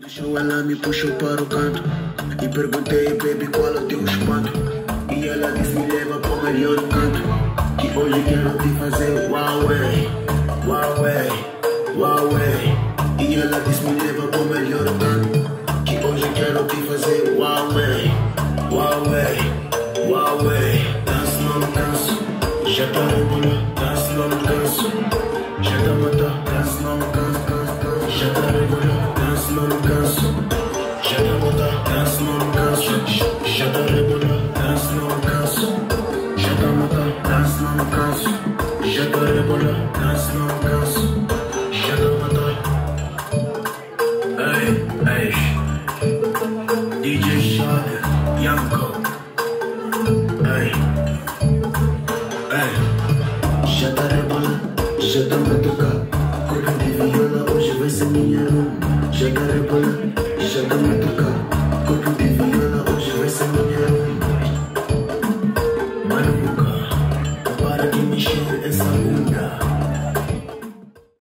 Do show ela me puxou para o canto e perguntei, baby, qual é o teu espanto? E ela disse, me leva para o melhor canto, que hoje quero te fazer Huawei, Huawei, Huawei. E ela disse, me leva para o melhor canto, que hoje quero te fazer Huawei, Huawei, Huawei. Danço não me canso, já tá regular. Danço não me canso, já tá matar. Danço não me canso, já tá regular. Danço não me canso, já tá matar. Danço não me canso, já tá regular. Danço não me canso, já tá matar. Danço não me canso, já tá regular. Danço não me canso, já tá matar. Ei, ei, DJ Shada, Yanko. Ei, ei, já tá rebola, já tá matuca. Corpo de viola, hoje vai ser minha room. Já tá rebola, já tá matuca. Corpo de viola, hoje vai ser minha room. Maluca, para de mexer essa bunda.